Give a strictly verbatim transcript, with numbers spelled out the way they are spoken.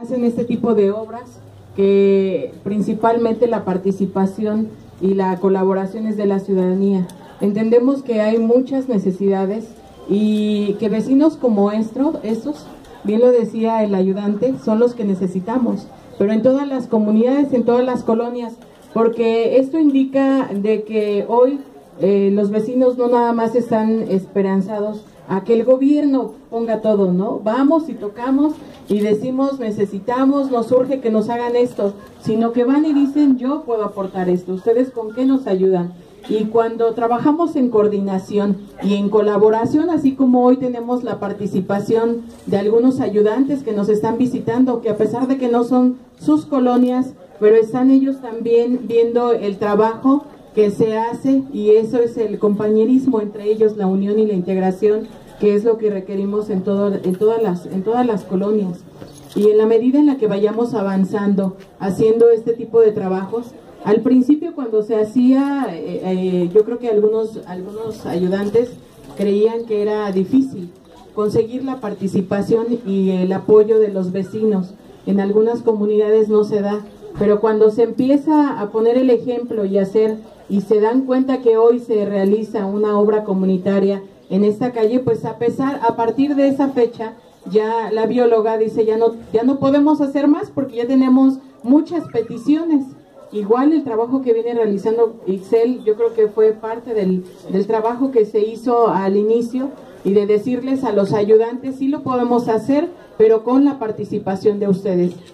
Hacen este tipo de obras que principalmente la participación y la colaboración es de la ciudadanía. Entendemos que hay muchas necesidades y que vecinos como estos, estos, bien lo decía el ayudante, son los que necesitamos, pero en todas las comunidades, en todas las colonias, porque esto indica de que hoy eh, los vecinos no nada más están esperanzados a que el gobierno ponga todo, ¿no? Vamos y tocamos y decimos necesitamos, nos urge que nos hagan esto, sino que van y dicen yo puedo aportar esto, ¿ustedes con qué nos ayudan? Y cuando trabajamos en coordinación y en colaboración, así como hoy tenemos la participación de algunos ayudantes que nos están visitando, que a pesar de que no son sus colonias, pero están ellos también viendo el trabajo que se hace, y eso es el compañerismo entre ellos, la unión y la integración, que es lo que requerimos en, todo, en, todas las, en todas las colonias. Y en la medida en la que vayamos avanzando, haciendo este tipo de trabajos, al principio cuando se hacía, eh, eh, yo creo que algunos, algunos ayudantes creían que era difícil conseguir la participación y el apoyo de los vecinos. En algunas comunidades no se da, pero cuando se empieza a poner el ejemplo y hacer, y se dan cuenta que hoy se realiza una obra comunitaria en esta calle, pues a pesar, a partir de esa fecha, ya la bióloga dice, ya no, ya no podemos hacer más porque ya tenemos muchas peticiones. Igual el trabajo que viene realizando Ixel, yo creo que fue parte del, del trabajo que se hizo al inicio, y de decirles a los ayudantes, sí lo podemos hacer, pero con la participación de ustedes.